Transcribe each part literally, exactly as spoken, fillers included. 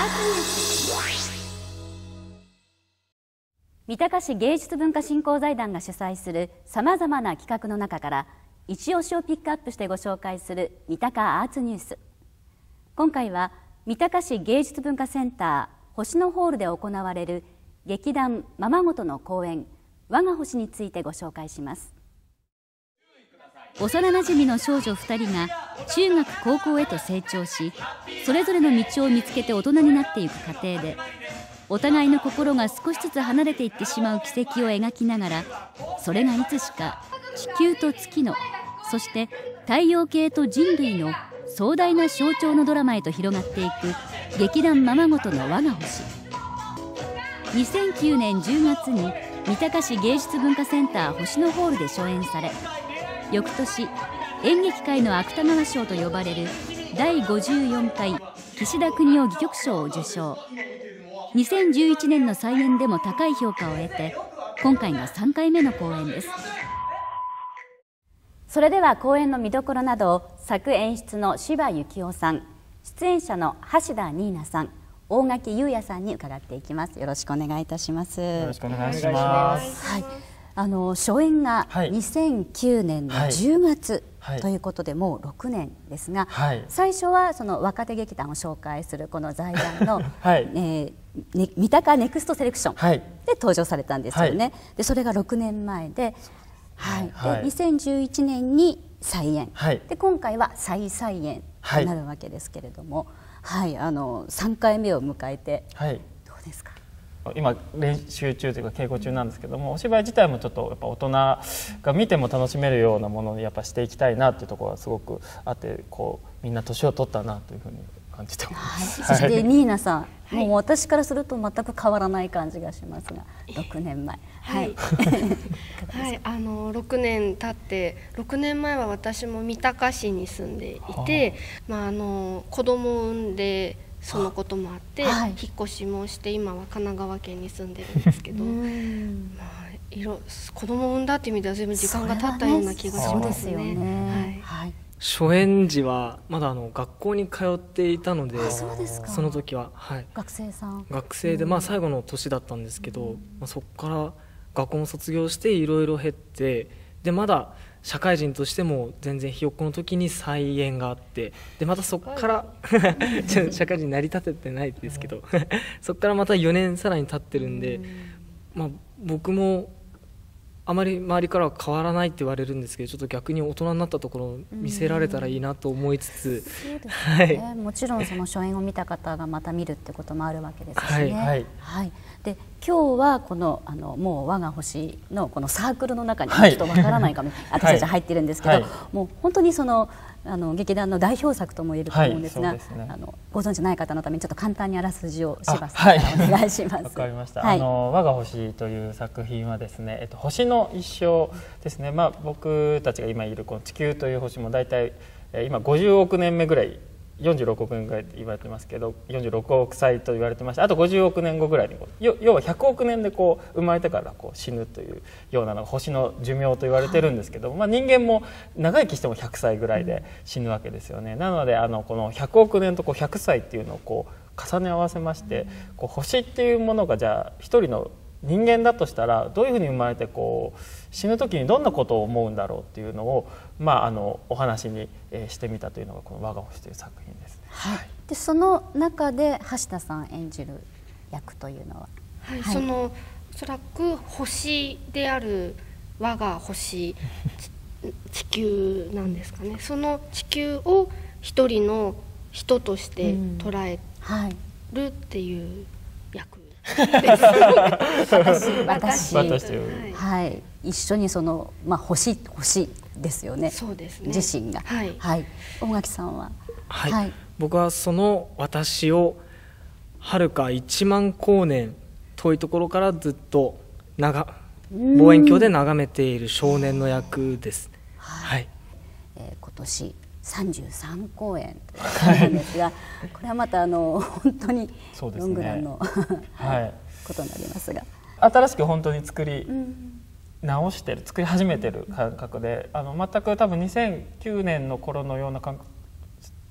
三鷹市芸術文化振興財団が主催するさまざまな企画の中から一押しをピックアップしてご紹介する三鷹アーツニュース。今回は三鷹市芸術文化センター星野ホールで行われる劇団ままごとの公演「我が星」についてご紹介します。幼なじみの少女ふたりが中学高校へと成長し、それぞれの道を見つけて大人になっていく過程で、お互いの心が少しずつ離れていってしまう軌跡を描きながら、それがいつしか地球と月の、そして太陽系と人類の壮大な象徴のドラマへと広がっていく劇団ままごとの我が星。にせんきゅうねんじゅうがつに三鷹市芸術文化センター星野ホールで初演され、翌年演劇界の芥川賞と呼ばれるだいごじゅうよんかい岸田國士戯曲賞を受賞。にせんじゅういちねんの再演でも高い評価を得て、今回がさんかいめの公演です。それでは公演の見どころなどを作演出の柴幸夫さん、出演者の橋田ニーナさん、大垣優也さんに伺っていきます。よろしくお願いいたします。 よろしくお願いします。 はい、あの初演がにせんきゅうねんのじゅうがつ、はい、ということでもうろくねんですが、はい、最初はその若手劇団を紹介するこの財団の、はいえーね、三鷹ネクストセレクションで登場されたんですよね。はい、でそれがろくねんまえで、はいはい、でにせんじゅういちねんに再演、はい、で今回は再再演となるわけですけれども、はい、はい、あのさんかいめを迎えて、はい、どうですか？ 今練習中というか稽古中なんですけども、お芝居自体もちょっとやっぱ大人が見ても楽しめるようなものにやっぱしていきたいなというところがすごくあって、こうみんな年を取ったなというふうに感じてます。 はい、そしてニーナさん、はい、もう私からすると全く変わらない感じがしますが、ろくねんまえ、はい、 はい、あのろくねん経って、ろくねんまえは私も三鷹市に住んでいて、まああの子供を産んで。そのこともあって、はい、引っ越しもして今は神奈川県に住んでるんですけど、まあ、いろ子供を産んだっていう意味では随分時間が経ったような気がしますね。 初演時はまだあの学校に通っていたので、その時は、はい、 学生さん学生で、まあ、最後の年だったんですけど、まあ、そこから学校も卒業していろいろ経って、でまだ社会人としても全然ひよっこの時に再演があって、でまたそこから社会人になりたててないですけどそこからまたよねんさらに経ってるんで、まあ、僕もあまり周りからは変わらないって言われるんですけど、ちょっと逆に大人になったところを見せられたらいいなと思いつつ、 もちろんその初演を見た方がまた見るってこともあるわけですしね。はい、はい、で今日はこのあのもう我が星のこのサークルの中にちょっとわからないかも、はい、私たち入ってるんですけど、はい、もう本当にそのあの劇団の代表作とも言えると思うんですが、はいですね、あのご存知ない方のためにちょっと簡単にあらすじを柴さんからお願いします。 わかりました。はい、あの我が星という作品はですね、えっと星の一生ですね。まあ僕たちが今いるこの地球という星もだいたい今ごじゅうおくねんめぐらい。よんじゅうろくおくねんぐらいって言われてますけど、よんじゅうろくおくさいと言われてまして、あとごじゅうおくねんごぐらいに要はひゃくおくねんでこう生まれてからこう死ぬというようなのが星の寿命と言われてるんですけど、はい、まあ、人間も長生きしてもひゃくさいぐらいで死ぬわけですよね。なのであのこのひゃくおくねんとこうひゃくさいっていうのをこう重ね合わせまして、こう星っていうものがじゃあ一人の人間だとしたらどういうふうに生まれてこう死ぬ時にどんなことを思うんだろうっていうのを、まあ、あのお話にしてみたというのがこの「我が星」という作品です。 はい、でその中で橋田さん演じる役というのは、 はいはい、そのおそらく星である我が星地球なんですかね。その地球を一人の人として捉えるっていう役です。 私、私、はい、一緒にそのまあ星星ですよね。 そうですね。 自身が、はい、はい、大垣さんは、 はい、はい、僕はその私を遥かいちまんこうねん遠いところからずっと長望遠鏡で眺めている少年の役です。はい、 えー、今年さんじゅうさんこうえんということなんですが、これはまたあの本当にロングランの、はい、ことになりますが、 新しく本当に作り直してる、作り始めてる感覚で、あの全く多分にせんきゅうねんの頃のような感覚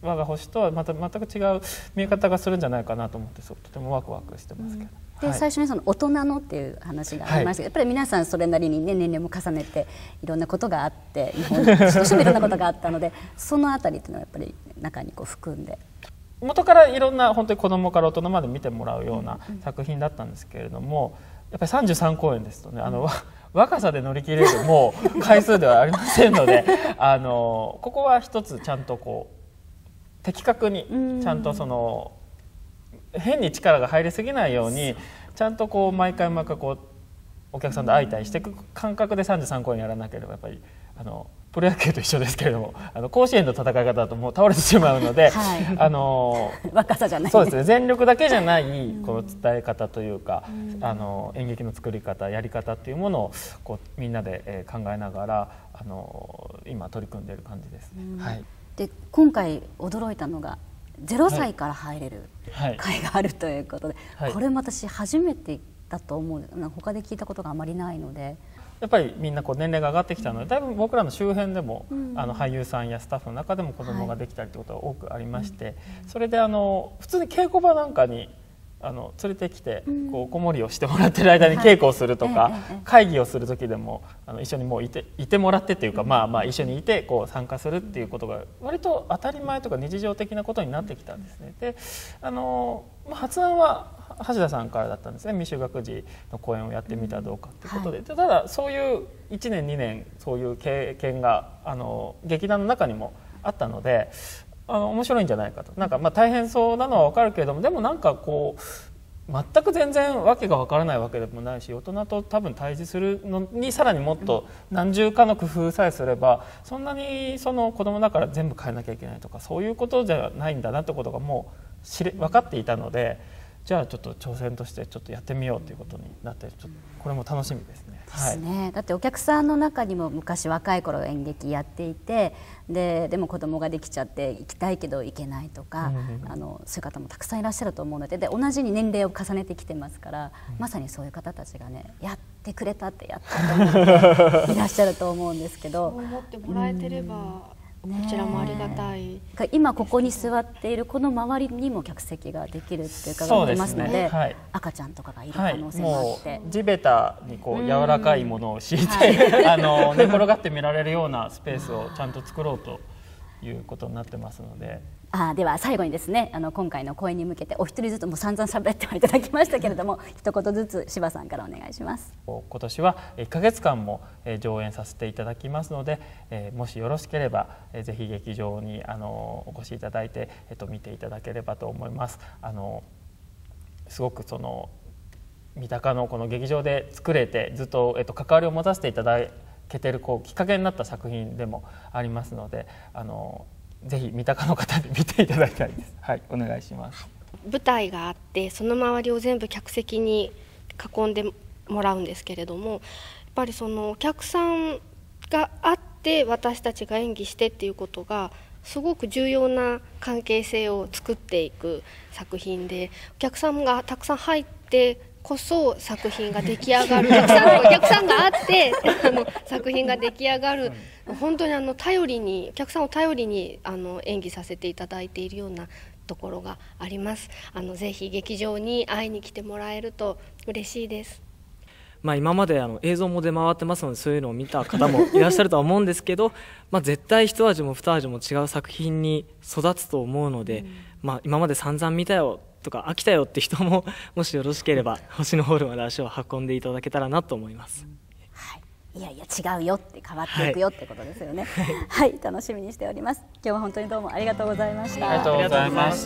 我が星とはまた全く違う見え方がするんじゃないかなと思ってとてもワクワクしてますけど、 うん、で、はい、最初にその大人のっていう話がありましたけど、はい、やっぱり皆さんそれなりに、ね、年齢も重ねていろんなことがあって日本としてもいろんなことがあったのでそのあたりっていうのはやっぱり中にこう含んで。 元からいろんな本当に子どもから大人まで見てもらうような作品だったんですけれども、やっぱりさんじゅうさんこうえんですとね、あの若さで乗り切れるもう回数ではありませんのであのここは一つちゃんとこう的確にちゃんとその変に力が入りすぎないようにちゃんとこう毎回毎回こうお客さんと相対していく感覚でさんじゅうさんこうえんやらなければやっぱりあのプロ野球と一緒ですけれども、あの甲子園の戦い方だともう倒れてしまうので、はい、あの若さじゃない、 そうですね、全力だけじゃないこの伝え方というか、うん、あの演劇の作り方やり方っていうものをこうみんなで、えー、考えながらあの今取り組んでいる感じですね。うん、はい、 で今回驚いたのがゼロさいから入れる会があるということで、はいはい、これも私初めてだと思う。他で聞いたことがあまりないので。 やっぱりみんなこう年齢が上がってきたので、だいぶ僕らの周辺でも、うん、あの俳優さんやスタッフの中でも子供ができたりということが多くありまして、はい、それであの普通に稽古場なんかにあの連れてきて、うん、こう子守りをしてもらってる間に稽古をするとか、はい、会議をする時でもあの一緒にもういていてもらってっていうか、うん、まあまあ一緒にいてこう参加するっていうことが割と当たり前とか日常的なことになってきたんですね。であの発案は橋田さんからだったんですね。未就学児の公演をやってみたらどうかということで、はい、ただそういういちねんにねんそういう経験があの劇団の中にもあったので、あの面白いんじゃないかと。なんかまあ大変そうなのは分かるけれども、でもなんかこう全く全然わけが分からないわけでもないし、大人と多分対峙するのにさらにもっと何重かの工夫さえすればそんなにその子供だから全部変えなきゃいけないとかそういうことじゃないんだなってことがもう知れ分かっていたので、じゃあちょっと挑戦としてちょっとやってみようということになって、ちょっとこれも楽しみですね。 ですね。はい、だってお客さんの中にも昔若い頃演劇やっていて、ででも子供ができちゃって行きたいけど行けないとか、うん、あのそういう方もたくさんいらっしゃると思うので、で同じに年齢を重ねてきてますから、うん、まさにそういう方たちがねやってくれたってやったと思っていらっしゃると思うんですけど、 そう思ってもらえてれば、うんこちらもありがたい。 今ここに座っているこの周りにも客席ができるって伺ってますので、はい、赤ちゃんとかがいる可能性もあって、はい、もう地べたにこう柔らかいものを敷いて、はい、あの寝転がって見られるようなスペースをちゃんと作ろうということになってますので。 あでは最後にですね、あの今回の公演に向けてお一人ずつもう散々喋っていただきましたけれども一言ずつ柴さんからお願いします。 今年はいっかげつかんも上演させていただきますので、えー、もしよろしければ、えー、ぜひ劇場にあのお越しいただいて、えっと、見ていただければと思います。あのすごくその三鷹のこの劇場で作れてずっと、えっと、関わりを持たせていただけてるこうきっかけになった作品でもありますので、あのぜひ三鷹の方に見ていただきたいです。はい、お願いします。 舞台があってその周りを全部客席に囲んでもらうんですけれども、やっぱりそのお客さんがあって私たちが演技してっていうことがすごく重要な関係性を作っていく作品で、お客さんがたくさん入ってこそ作品が出来上がる、たくさんのお客さんがあってあの作品が出来上がる、本当にあの頼りにお客さんを頼りにあの演技させていただいているようなところがあります。あのぜひ劇場に会いに来てもらえると嬉しいです。 まあ今まであの映像も出回ってますのでそういうのを見た方もいらっしゃるとは思うんですけど、まあ絶対一味も二味も違う作品に育つと思うので、うん、まあ今まで散々見たよとか飽きたよって人ももしよろしければ星のホールまで足を運んでいただけたらなと思います。 はい、いやいや違うよって変わっていくよってことですよね。はい、はい、楽しみにしております。今日は本当にどうもありがとうございました。 ありがとうございました。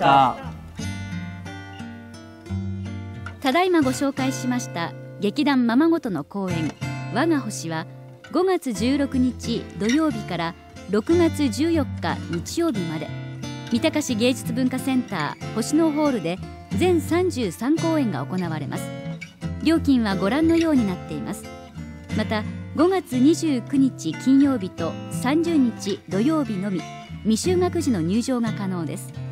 ただいまご紹介しました劇団ままごとの公演我が星はごがつじゅうろくにち土曜日からろくがつじゅうよっか日曜日まで三鷹市芸術文化センター星野ホールで全さんじゅうさんこうえんが行われます。料金はご覧のようになっています。またごがつにじゅうくにち金曜日とさんじゅうにち土曜日のみ未就学児の入場が可能です。